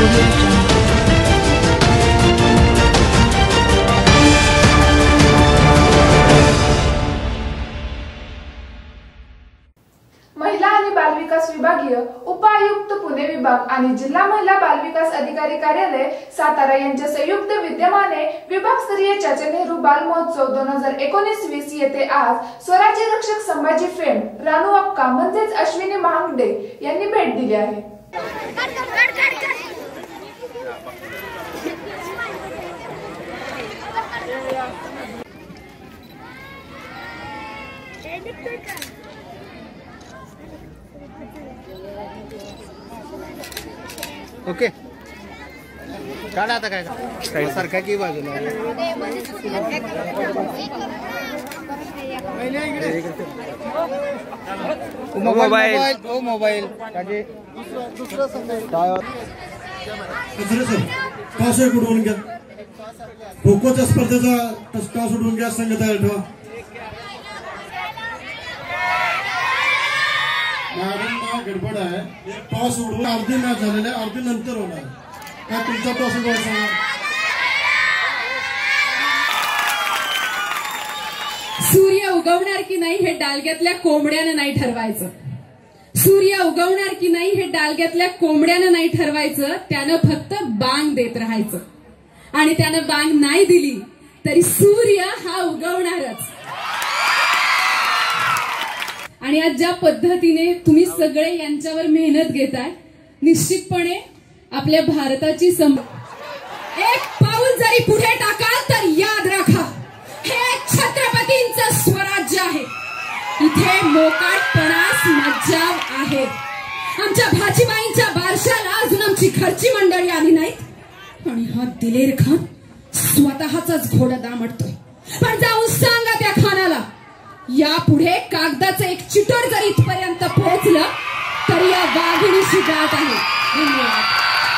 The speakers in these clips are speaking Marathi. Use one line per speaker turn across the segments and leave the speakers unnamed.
महिला आणि बालविकास विभागीय उपायुक्त पुणे विभाग आणि जिल्हा महिला बालविकास अधिकारी कार्यालय सातारा यांच्या संयुक्त विद्यमाने विभागस्तरीय चाचा नेहरू बाल महोत्सव 2019-20 येथे आज स्वराज्य रक्षक संभाजी फेम रानू अक्का म्हणजेच अश्विनी महांगडे यांनी भेट दिली आहे।
ओके काढा आता काय सारखा की बाजूला मोबाईल
टास उडवून घ्या। खो-खोच्या स्पर्धेचा टास उडवून घ्या। संघ तयार ठेवा। मॅडम गडबड आहे। टॉस उडवून अर्धी मॅच झालेली आहे, अर्धी नंतर होणार। काय तुमचा टॉस उडवायचा?
सूर्य उगवणार की नाही हे डालग्यातल्या कोंबड्यानं नाही ठरवायचं। सूर्य उगवणार की नाही हे डालग्यातल्या कोंबड्यानं नाही ठरवायचं, त्यानं फक्त बांग देत राहायचं आणि त्यानं बांग नाही दिली तरी सूर्य हा उगवणारच। आणि आज ज्या पद्धतीने तुम्ही सगळे यांच्यावर मेहनत घेताय, निश्चितपणे आपल्या भारताची एक पाऊल जरी पुढे टाकाल तर याद राखा, हे छत्रपतींचं स्वराज्य आहे। इथे मोकाटपणास मज्जाव आहे। आमच्या भाजीबाईंच्या बारशाला अजून आमची घरची मंडळी आली नाहीत आणि हा दिलेर खान स्वतःचाच घोडा दामटतोय। पण जाऊन सांगा त्या खानाला, यापुढे कागदाचं एक चिटोर जर इथपर्यंत पोहोचलं तर या वाघिणीची गाठ आहे। धन्यवाद।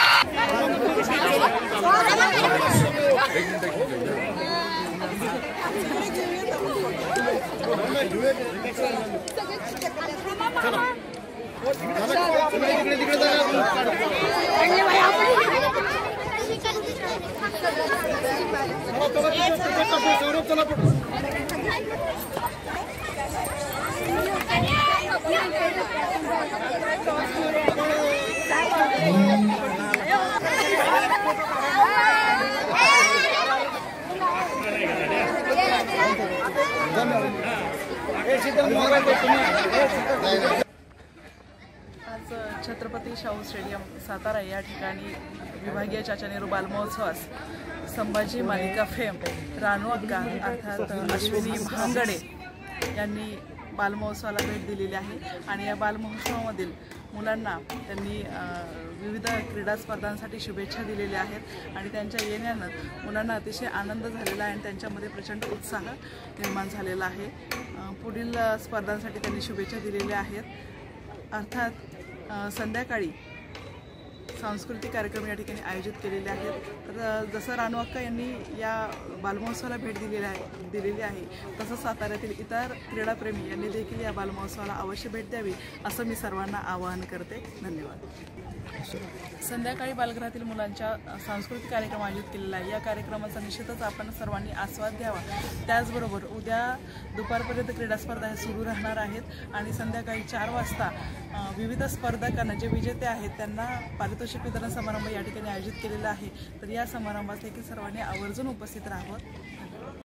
आज छत्रपती शाहू स्टेडियम सातारा या ठिकाणी विभागीय चाचा नेहरू बाल महोत्सवास संभाजी मालिका फेम रानू अक्का अर्थात अश्विनी महांगडे यांनी बाल महोत्सवाला भेट दिलेली आहे। आणि या बाल महोत्सवामधील मुलांना त्यांनी विविध क्रीडा स्पर्धांसाठी शुभेच्छा दिलेल्या आहेत आणि त्यांच्या येण्यानं मुलांना अतिशय आनंद झालेला आहे आणि त्यांच्यामध्ये प्रचंड उत्साह निर्माण झालेला आहे। पुढील स्पर्धांसाठी त्यांनी शुभेच्छा दिलेल्या आहेत। अर्थात संध्याकाळी सांस्कृतिक कार्यक्रम या ठिकाणी आयोजित केलेले आहेत। तर जसं रानू अक्का यांनी या बालमहोत्सवाला भेट दिलेली आहे तसंच साताऱ्यातील इतर क्रीडाप्रेमी यांनी देखील या बालमहोत्सवाला अवश्य भेट द्यावी असं मी सर्वांना आवाहन करते। धन्यवाद। संध्याकाळी बालगृहातील मुलांच्या सांस्कृतिक कार्यक्रम आयोजित केलेला आहे। या कार्यक्रमाचा निश्चितच आपण सर्वांनी आस्वाद घ्यावा। त्याचबरोबर उद्या दुपारपर्यंत क्रीडा स्पर्धा हे सुरू राहणार आहेत आणि संध्याकाळी 4 वाजता विविध स्पर्धकांना जे विजेते आहेत त्यांना पारितोषिक वितरण समारंभ या ठिकाणी आयोजित केलेला आहे। तर या समारंभात देखील सर्वांनी आवर्जून उपस्थित राहावं।